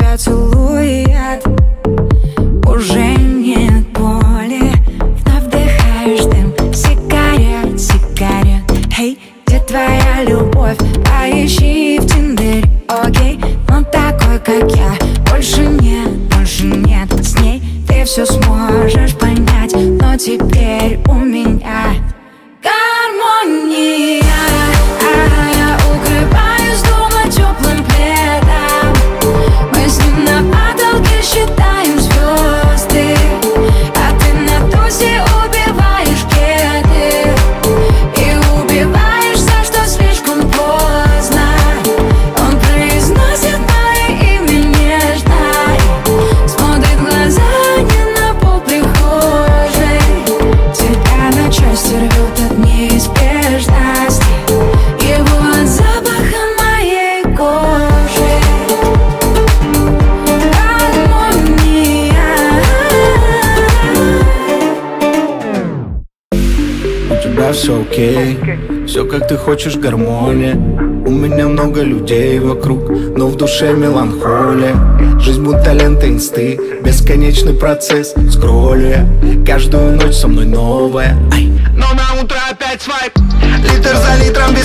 тебя целует. Уже нет боли, вновь вдыхаешь дым сигарет, сигарет. Эй, где твоя любовь? Поищи в Тиндере, окей. Но такой, как я, больше нет, больше нет. С ней ты все сможешь понять, но теперь у меня гармония. Я укрываюсь дома теплым пледом. Мы с ним на потолке считаем звезды, а ты на тусе убиваешь кеды и убиваешься, что слишком поздно. Он произносит мое имя нежно, смотрит в глаза не на пол прихожей. Тебя на части рвет от неизбежности, его от запаха моей кожи. У тебя все окей, все как ты хочешь, гармония. У меня много людей вокруг, но в душе меланхолия. Жизнь будто лента инсты, бесконечный процесс. Скроллю я, каждую ночь со мной новая. Но на утро опять свайп, литр за литром